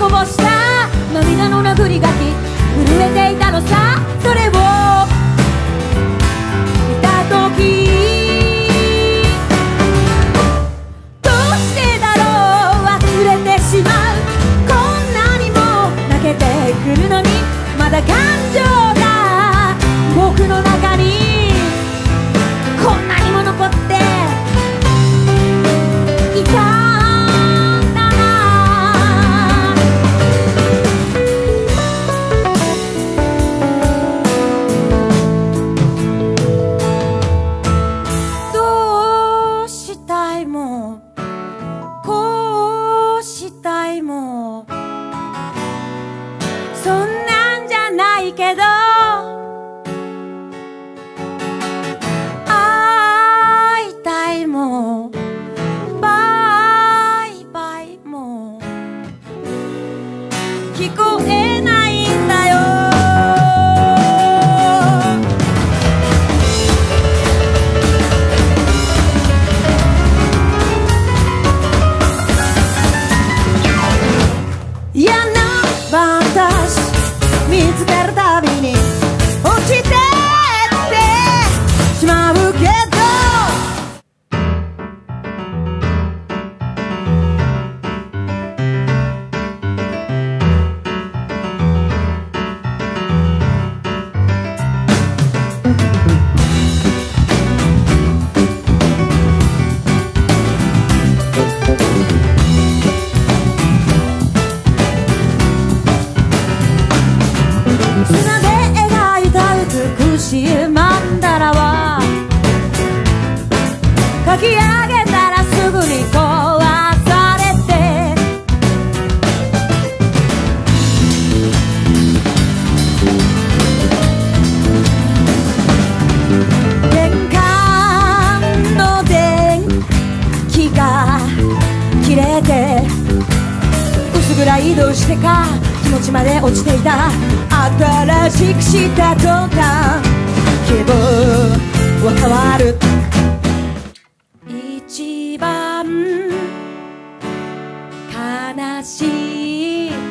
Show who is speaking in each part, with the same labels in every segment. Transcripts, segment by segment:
Speaker 1: こぼした涙の殴り書き、震えていたのさ、それを見たとき。どうしてだろう、忘れてしまう。こんなにも泣けてくるのに、まだ感情が僕の中にこんなにも残っていた。き上げたらすぐに壊されて、玄関の電気が切れて、薄暗い移動してか気持ちまで落ちていた。新しくした途端気分は変わる。一番悲しい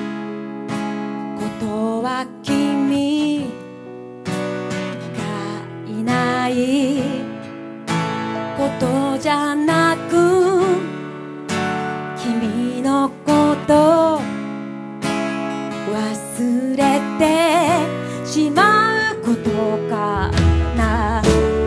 Speaker 1: ことは君がいないことじゃなく、君のこと忘れてしまうことかな。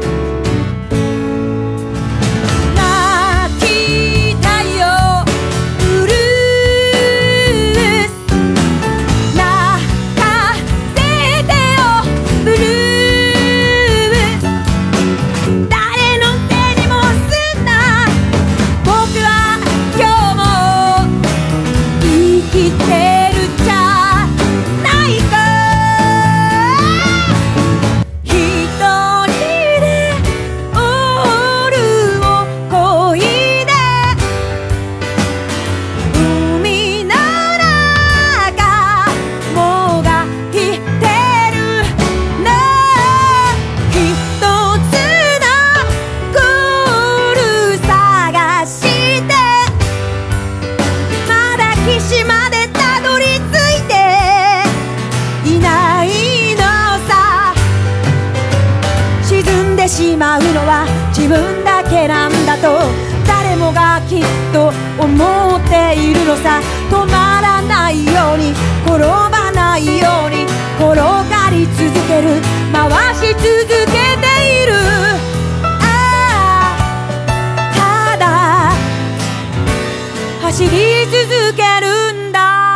Speaker 1: しまうのは自分だけなんだと誰もがきっと思っているのさ。止まらないように転ばないように転がり続ける、回し続けている。ただ走り続けるんだ。